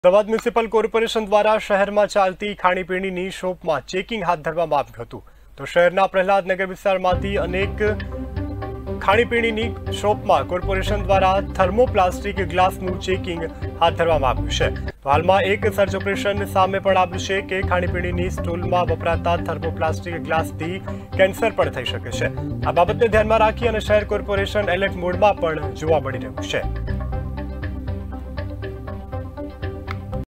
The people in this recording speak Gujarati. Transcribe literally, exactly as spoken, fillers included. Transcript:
અમદાવાદ મ્યુનિસિપલ કોર્પોરેશન દ્વારા શહેરમાં ચાલતી ખાણીપીણીની શોપમાં ચેકિંગ હાથ ધરવામાં આવ્યું હતું તો શહેરના પ્રહલાદનગર વિસ્તારમાંથી અનેક ખાણીપીણીની શોપમાં કોર્પોરેશન દ્વારા થર્મોપ્લાસ્ટિક ગ્લાસનું ચેકિંગ હાથ ધરવામાં આવ્યું છે તો હાલમાં એક સર્ચ ઓપરેશન સામે પણ આવ્યું છે કે ખાણીપીણીની સ્ટોલમાં વપરાતા થર્મોપ્લાસ્ટિક ગ્લાસથી કેન્સર પણ થઈ શકે છે। આ બાબતને ધ્યાનમાં રાખી અને શહેર કોર્પોરેશન એલર્ટ મોડમાં પણ જોવા મળી રહ્યું છે।